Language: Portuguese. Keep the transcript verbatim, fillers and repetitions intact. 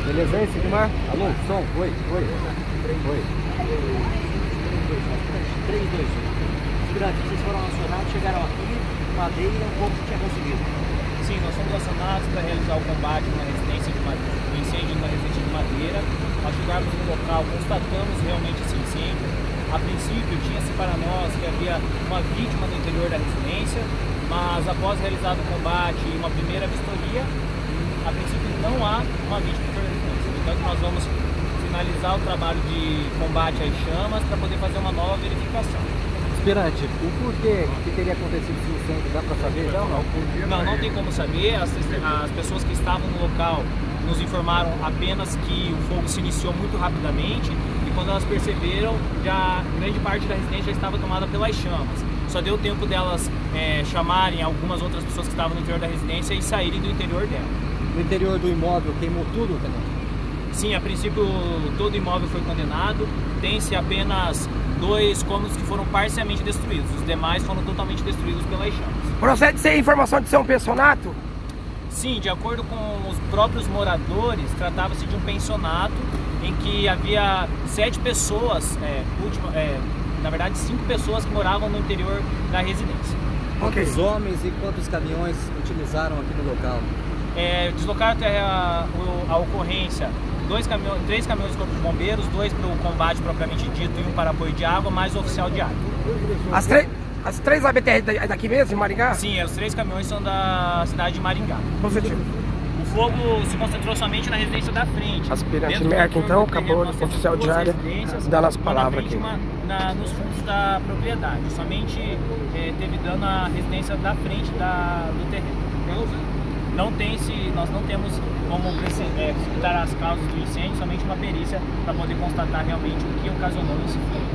Beleza aí, Sigmar? Alô, som, oi, oi. Oi. três, dois, um. Figurante, vocês foram acionados, chegaram aqui, madeira, como que tinha conseguido? Sim, nós fomos acionados para realizar o combate numa residência de madeira, um incêndio numa residência de madeira. Ao chegarmos no local, constatamos realmente esse incêndio. A princípio, tinha-se para nós que havia uma vítima no interior da residência, mas após realizado o combate e uma primeira vistoria, a princípio não há uma vítima no interior da residência. Então nós vamos finalizar o trabalho de combate às chamas para poder fazer uma nova verificação. Aspirante, o porquê que teria acontecido esse incêndio, dá para saber já ou não? Não, não tem como saber. As, as pessoas que estavam no local nos informaram apenas que o fogo se iniciou muito rapidamente e quando elas perceberam, já grande parte da residência já estava tomada pelas chamas. Só deu tempo delas é, chamarem algumas outras pessoas que estavam no interior da residência e saírem do interior dela. No interior do imóvel queimou tudo, Tenente? Sim, a princípio todo o imóvel foi condenado. Tem-se apenas dois cômodos que foram parcialmente destruídos. Os demais foram totalmente destruídos pelas chamas. Procede ser informação de ser um pensionato? Sim, de acordo com os próprios moradores, tratava-se de um pensionato em que havia sete pessoas, é, última, é, na verdade cinco pessoas que moravam no interior da residência. Quantos Ok. homens e quantos caminhões utilizaram aqui no local? É, deslocaram até a, a ocorrência dois caminhões, três caminhões do Corpo de Bombeiros, dois para o combate propriamente dito e um para apoio de água, mais o oficial de água. As, três as três A B T R da- daqui mesmo, de Maringá? Sim, os três caminhões são da cidade de Maringá. Positivo. O fogo se concentrou somente na residência da frente. Aspirante Dentro do Merck, entorno então, do terreno, acabou nós de temos oficial duas diária, residências, dando as uma palavras na frente, aqui. uma na, nos fundos da propriedade. Somente eh, teve dano à residência da frente da, do terreno. Não tem se nós não temos como é, precipitar as causas do incêndio, somente uma perícia para poder constatar realmente o que ocasionou esse fogo.